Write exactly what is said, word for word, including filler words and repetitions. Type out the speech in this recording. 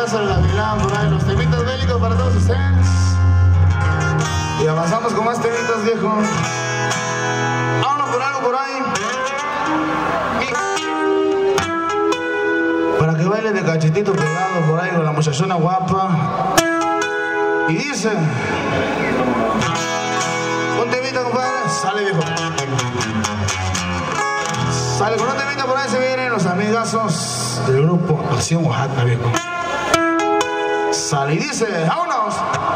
César Gavilán, por ahí los temitas bélicos para todos ustedes. Y avanzamos con más temitas, viejo. Vámonos por algo por ahí. Para que baile de cachetito pegado por ahí con la muchachona guapa. Y dice... Un temita, compadre. Sale, viejo. Sale con un temita por ahí, se vienen los amigazos del grupo Acción Oaxaca, viejo. Sale y dice, vámonos.